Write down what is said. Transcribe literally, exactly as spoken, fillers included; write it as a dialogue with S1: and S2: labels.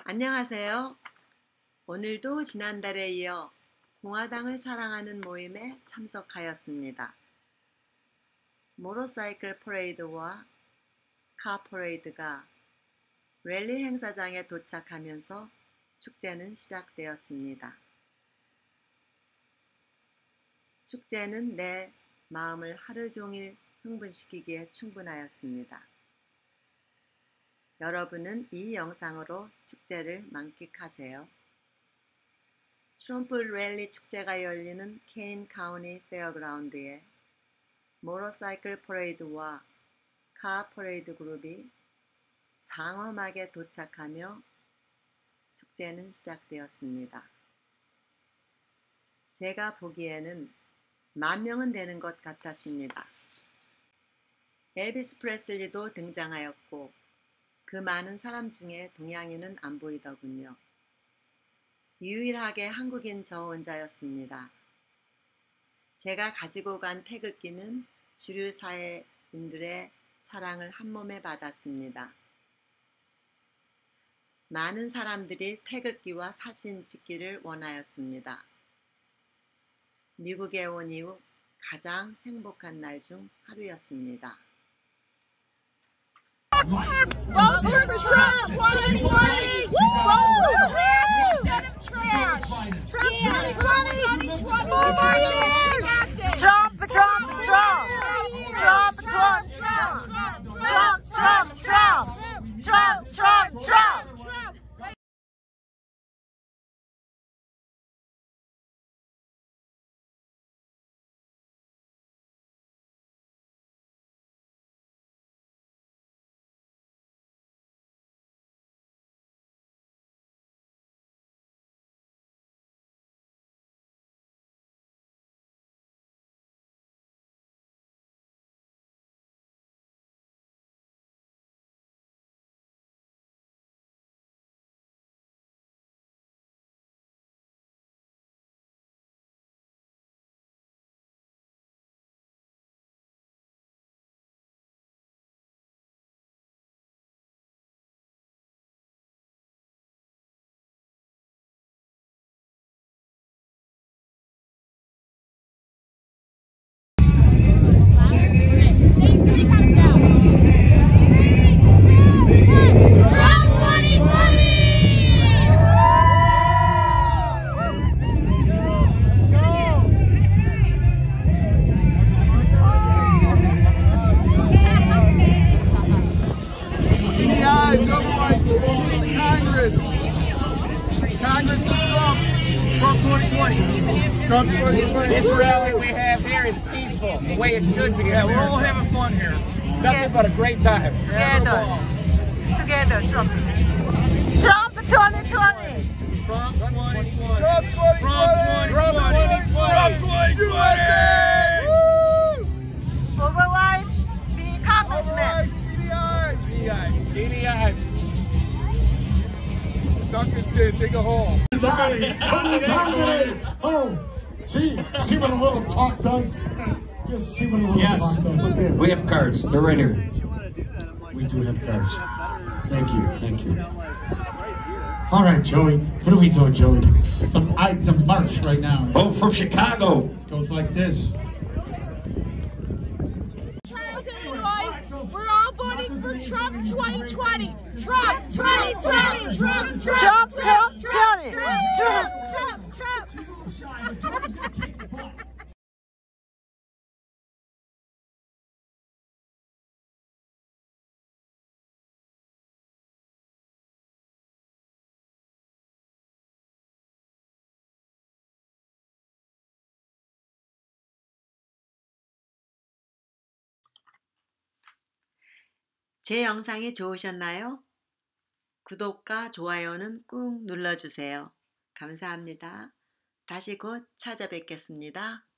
S1: 안녕하세요. 오늘도 지난달에 이어 공화당을 사랑하는 모임에 참석하였습니다. 모터사이클 퍼레이드와 카 퍼레이드가 랠리 행사장에 도착하면서 축제는 시작되었습니다. 축제는 내 마음을 하루 종일 흥분시키기에 충분하였습니다. 여러분은 이 영상으로 축제를 만끽하세요. 트럼프 랠리 축제가 열리는 케인 카운티 페어그라운드에 모터사이클 퍼레이드와 카 퍼레이드 그룹이 장엄하게 도착하며 축제는 시작되었습니다. 제가 보기에는 만 명은 되는 것 같았습니다. 엘비스 프레슬리도 등장하였고 그 많은 사람 중에 동양인은 안 보이더군요. 유일하게 한국인 저 혼자였습니다. 제가 가지고 간 태극기는 주류 사회인들의 사랑을 한몸에 받았습니다. 많은 사람들이 태극기와 사진 찍기를 원하였습니다. 미국에 온 이후 가장 행복한 날 중 하루였습니다.
S2: Vote for Trump twenty twenty! Vote for trash instead of trash! Trump twenty twenty! Four more years!
S3: Trump, Trump, Trump! Trump, Trump, Trump! Trump, Trump, Trump! Trump, Trump, Trump!
S4: Congress for Trump. Trump twenty twenty. Trump twenty twenty.
S5: This rally we have here is peaceful, the way it should be.
S4: Yeah, we're all having fun here.
S5: It's nothing but a great time.
S3: Together, together, Trump. Trump twenty twenty!
S4: Trump twenty twenty.
S5: Trump twenty twenty.
S4: Trump twenty twenty. Trump twenty twenty.
S3: Otherwise, be congressman.
S4: G D I.
S5: G D I.
S4: Duncan's gonna dig a hole.
S6: Oh, see, see what a little talk does? Just see what a little
S7: Yes,
S6: talk does.
S7: we have cards. They're right here.
S6: We do have cards. Thank you, thank you. All right, Joey. What are we doing, Joey? Some Ides of March right now.
S7: Vote from Chicago.
S6: Goes like this.
S2: Charles, Illinois, we're all voting for Trump twenty twenty! Trump twenty twenty! Trump, Trump,
S3: Trump, Trump, Trump, Trump.
S2: Trump, Trump!
S1: 제 영상이 좋으셨나요? 구독과 좋아요는 꾹 눌러주세요. 감사합니다. 다시 곧 찾아뵙겠습니다.